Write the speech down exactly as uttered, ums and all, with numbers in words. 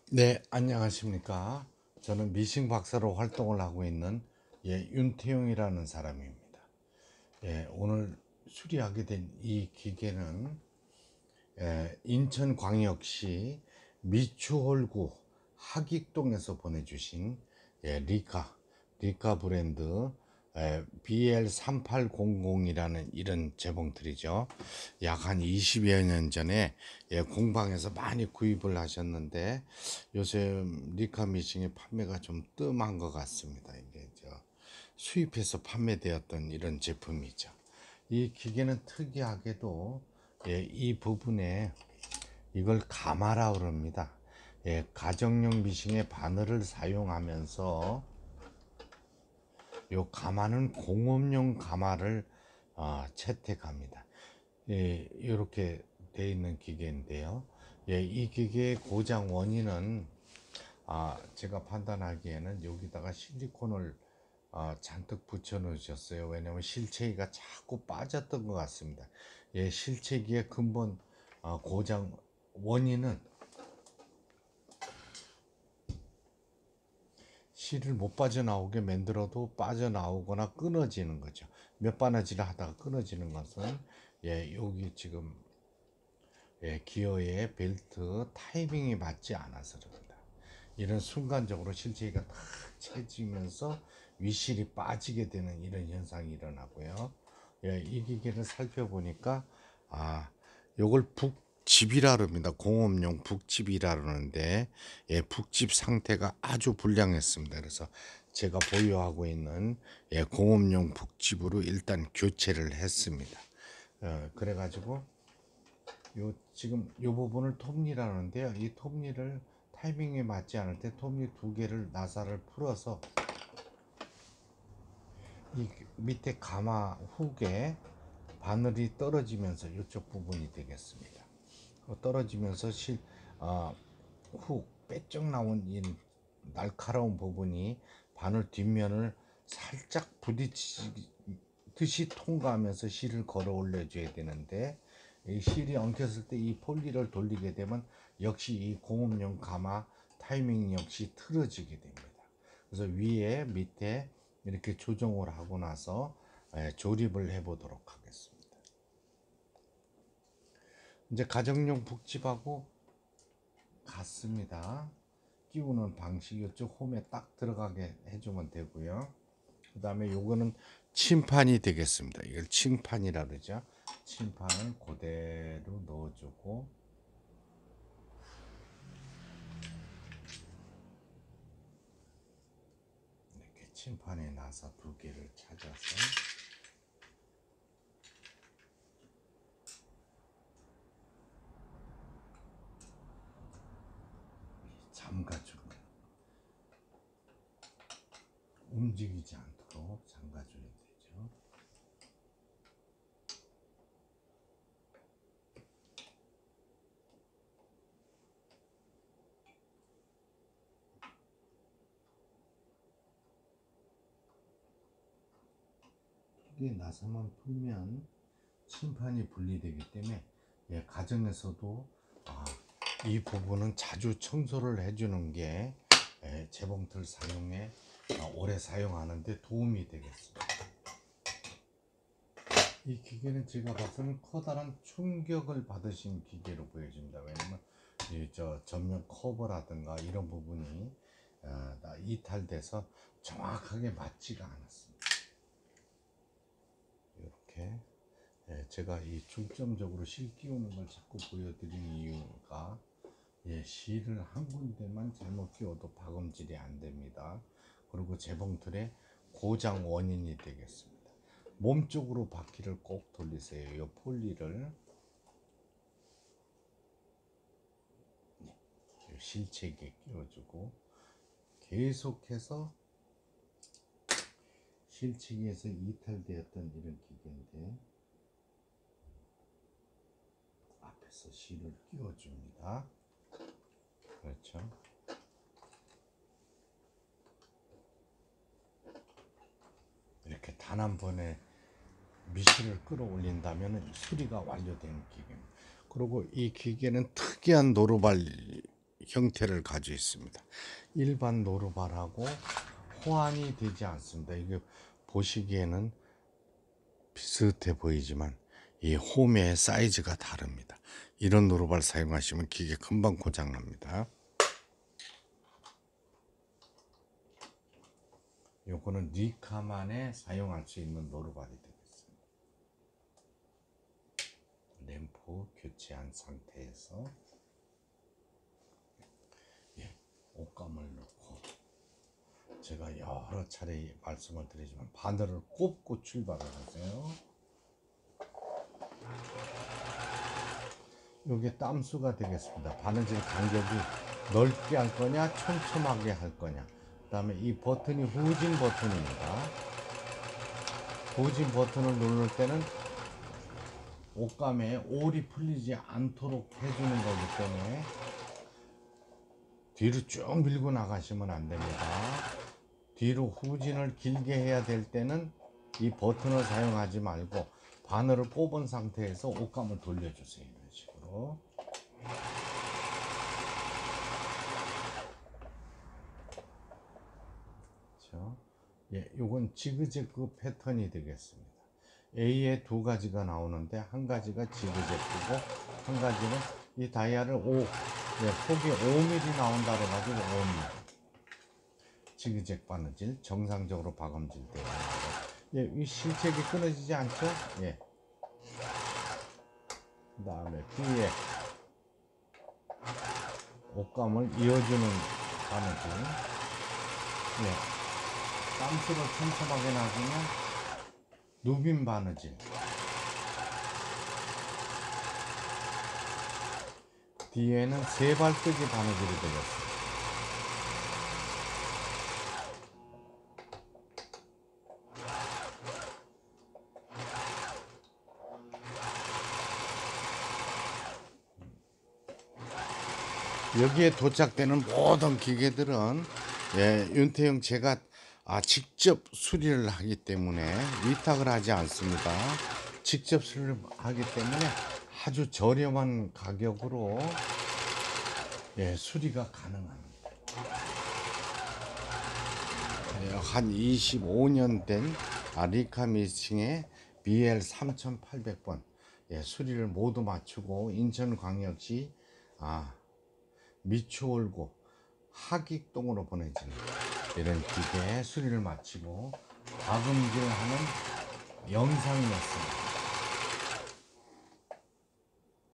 네, 안녕하십니까. 저는 미싱 박사로 활동을 하고 있는 예, 윤태용이라는 사람입니다. 예, 오늘 수리하게 된 이 기계는 예, 인천광역시 미추홀구 하익동에서 보내주신 예, 리카, 리카 브랜드 예, 비엘 삼팔공공이라는 이런 재봉틀이죠. 약 한 이십여 년 전에 예, 공방에서 많이 구입을 하셨는데 요즘 리카 미싱의 판매가 좀 뜸한 것 같습니다. 이게 저 수입해서 판매되었던 이런 제품이죠. 이 기계는 특이하게도 예, 이 부분에 이걸 가마라 그럽니다. 예, 가정용 미싱의 바늘을 사용하면서 요 가마는 공업용 가마를 어, 채택합니다. 예, 이렇게 되어 있는 기계인데요. 예, 이 기계의 고장 원인은 아, 제가 판단하기에는 여기다가 실리콘을 어, 잔뜩 붙여 놓으셨어요. 왜냐면 실체기가 자꾸 빠졌던 것 같습니다. 예, 실체기의 근본 어, 고장 원인은 실을 못 빠져나오게 만들어도 빠져나오거나 끊어지는 거죠. 몇 바느질을 하다가 끊어지는 것은 예, 여기 지금 예, 기어의 벨트 타이밍이 맞지 않아서 그럽니다. 이런 순간적으로 실체기가 탁 채지면서 위실이 빠지게 되는 이런 현상이 일어나고요. 예, 이 기계를 살펴보니까 아, 요걸 북집이라 그럽니다. 공업용 북집이라 그러는데 예, 북집 상태가 아주 불량했습니다. 그래서 제가 보유하고 있는 예, 공업용 북집으로 일단 교체를 했습니다. 어, 그래가지고 요 지금 요 부분을 톱니라는데요. 이 톱니를 타이밍에 맞지 않을 때 톱니 두 개를 나사를 풀어서 이 밑에 가마 훅에 바늘이 떨어지면서 이쪽 부분이 되겠습니다. 떨어지면서 실, 어, 훅 빼쩍 나온 이 날카로운 부분이 바늘 뒷면을 살짝 부딪히듯이 통과하면서 실을 걸어 올려줘야 되는데 이 실이 엉켰을 때 이 폴리를 돌리게 되면 역시 이 공업용 가마 타이밍 역시 틀어지게 됩니다. 그래서 위에 밑에 이렇게 조정을 하고 나서 조립을 해 보도록 하겠습니다. 이제 가정용 북집하고 같습니다. 끼우는 방식 이쪽 홈에 딱 들어가게 해주면 되고요. 그 다음에 요거는 침판이 되겠습니다. 이걸 침판이라 그러죠. 침판을 그대로 넣어주고 이렇게 침판에 나사 두 개를 찾아서 잠가주고 움직이지 않도록 잠가줘야 되죠. 이게 나사만 풀면 침판이 분리되기 때문에 예, 가정에서도 아, 이 부분은 자주 청소를 해주는 게 예, 재봉틀 사용에 어, 오래 사용하는데 도움이 되겠습니다. 이 기계는 제가 봐서는 커다란 충격을 받으신 기계로 보여집니다. 왜냐면 이저 전면 커버라든가 이런 부분이 어, 이탈돼서 정확하게 맞지가 않았습니다. 이렇게 예, 제가 이 중점적으로 실 끼우는 걸 자꾸 보여드리는 이유가 예, 실을 한 군데만 잘못 끼워도 박음질이 안 됩니다. 그리고 재봉틀의 고장 원인이 되겠습니다. 몸쪽으로 바퀴를 꼭 돌리세요. 이 폴리를 실체기에 끼워주고 계속해서 실체기에서 이탈되었던 이런 기계인데 앞에서 실을 끼워줍니다. 그렇죠. 이렇게 단 한 번에 미실을 끌어올린다면 수리가 완료되는 기계입니다. 그리고 이 기계는 특이한 노루발 형태를 가지고 있습니다. 일반 노루발하고 호환이 되지 않습니다. 이게 보시기에는 비슷해 보이지만 이 홈의 사이즈가 다릅니다. 이런 노루발 사용하시면 기계 금방 고장납니다. 요거는 니카만에 사용할 수 있는 노루발이 되겠습니다. 램프 교체한 상태에서 예, 옷감을 넣고, 제가 여러 차례 말씀을 드리지만 바늘을 꼽고 출발을 하세요. 요게 땀수가 되겠습니다. 바느질 간격이 넓게 할 거냐 촘촘하게 할 거냐. 그 다음에 이 버튼이 후진 버튼입니다. 후진 버튼을 누를 때는 옷감에 올이 풀리지 않도록 해주는 거기 때문에 뒤로 쭉 밀고 나가시면 안 됩니다. 뒤로 후진을 길게 해야 될 때는 이 버튼을 사용하지 말고 바늘을 꼽은 상태에서 옷감을 돌려주세요. 이런 식으로. 그렇죠? 예, 요건 지그재그 패턴이 되겠습니다. A에 두 가지가 나오는데 한 가지가 지그재그고 한 가지는 이 다이아를 오, 예, 폭이 오 밀리미터 나온다 그래가지고 오 밀리미터. 지그재그 바느질 정상적으로 박음질 돼요. 예, 이 실책이 끊어지지 않죠? 예. 그 다음에 B에 옷감을 이어주는 바느질. 예. 땀수를 촘촘하게 놔주면 누빔 바느질. 뒤에는 세발뜨기 바느질이 되겠습니다. 여기에 도착되는 모든 기계들은 예, 윤태영 제가 아, 직접 수리를 하기 때문에 위탁을 하지 않습니다. 직접 수리를 하기 때문에 아주 저렴한 가격으로 예, 수리가 가능합니다. 예, 한 이십오 년 된 아, 리카미싱의 비엘 삼천팔백 번 예, 수리를 모두 마치고 인천광역시 아, 미추홀구 하익동으로 보내지는 이런 기계 수리를 마치고 박음질하는 영상이었습니다.